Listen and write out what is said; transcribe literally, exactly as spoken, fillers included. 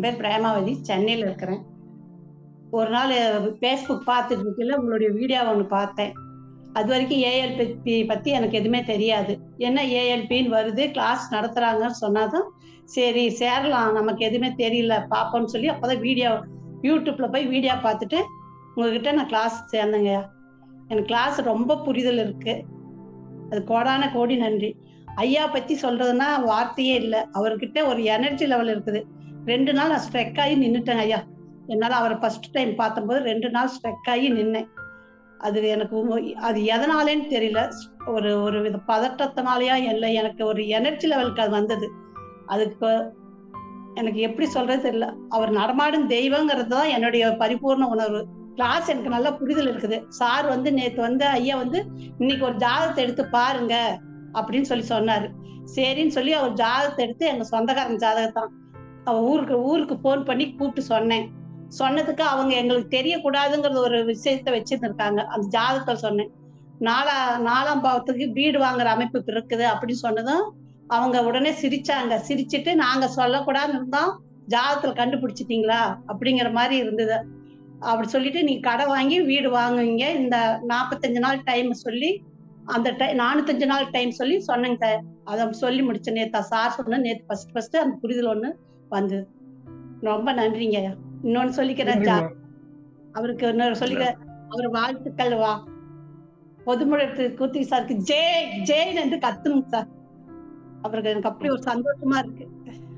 பேர் பிரேமாவதி, சென்னையில இருக்கிறேன். ஒரு நாள் Facebook பார்த்துட்டு இருக்கையில உங்களுடைய வீடியோ ஒண்ணு பார்த்தேன். அதுவரைக்கும் ஏஎல்பி பத்தி எனக்கு எதுவுமே தெரியாது. என்ன ஏஎல்பின்னு வருது, கிளாஸ் நடத்துறாங்கன்னு சொன்னாதான், சரி சேரலாம். நமக்கு எதுவுமே தெரியல பார்ப்போம்ன்னு சொல்லி அப்பதான் வீடியோ யூடியூப்ல போய் வீடியோ பார்த்துட்டு உங்ககிட்ட நான் கிளாஸ் சேர்ந்தேங்கய்யா. எனக்கு கிளாஸ் ரொம்ப புரிதல் இருக்கு. அது கோடான கோடி நன்றி. ஐயா பத்தி சொல்றதுன்னா வார்த்தையே இல்ல. அவர்கிட்ட ஒரு எனர்ஜி லெவல் இருக்குது. ரெண்டு நாள் நான் ஸ்ட்ரெக் ஆகி நின்னுட்டேன் ஐயா. என்னால அவரை ஃபர்ஸ்ட் டைம் பார்த்தம்போது ரெண்டு நாள் ஸ்ட்ரெக் ஆகி நின்னேன். அது எனக்கு அது எதனாலேன்னு தெரியல. ஒரு ஒரு வித பதட்டத்தினாலயா இல்ல, எனக்கு ஒரு எனர்ஜி லெவலுக்கு அது வந்தது. அதுக்கு எனக்கு எப்படி சொல்றது தெரியல. அவர் நடமாடும் தெய்வங்கிறது தான் என்னுடைய பரிபூர்ண உணர்வு. கிளாஸ் எனக்கு நல்லா புரிதல் இருக்குது. சார் வந்து நேத்து வந்து ஐயா வந்து இன்னைக்கு ஒரு ஜாதகத்தை எடுத்து பாருங்க அப்படின்னு சொல்லி சொன்னாரு. சரின்னு சொல்லி அவர் ஜாதகத்தை எடுத்து எங்க சொந்தக்காரங்க ஜாதகத்தான் அவ ஊருக்கு ஊருக்கு போன் பண்ணி கூப்பிட்டு சொன்னேன். சொன்னதுக்கு அவங்க எங்களுக்கு தெரியக்கூடாதுங்கிறது ஒரு விஷயத்த வச்சிருந்திருக்காங்க. அந்த ஜாதகத்தை சொன்னேன். நாலா நாலாம் பாவத்துக்கு வீடு வாங்குற அமைப்பு இருக்குது அப்படின்னு சொன்னதும் அவங்க உடனே சிரிச்சாங்க. சிரிச்சிட்டு நாங்க சொல்லக்கூடாதுன்னு இருந்தோம், ஜாதகத்துல கண்டுபிடிச்சிட்டீங்களா அப்படிங்கிற மாதிரி இருந்தது. அப்படி சொல்லிட்டு நீ கடை வாங்கி வீடு வாங்குவீங்க, இந்த நாற்பத்தஞ்சு நாள் டைம் சொல்லி அந்த டை நானூத்தஞ்சு நாள் டைம் சொல்லி சொன்னேங்க. அதை சொல்லி முடிச்ச நேத்தா சார் சொன்ன நேத்து ஃபர்ஸ்ட் ஃபர்ஸ்ட் அந்த புரிதல் ஒண்ணு வந்தது. ரொம்ப நன்றிங்க. இன்னொன்னு சொல்லிக்கிறேன். அவருக்கு இன்னொரு சொல்லிக்க அவர் வாழ்த்துக்கள். வா பொதுமுழத்து கூத்தி சாருக்கு ஜெய் ஜெயின் என்று கத்தணும் சார். அவருக்கு எனக்கு அப்படி ஒரு சந்தோஷமா இருக்கு.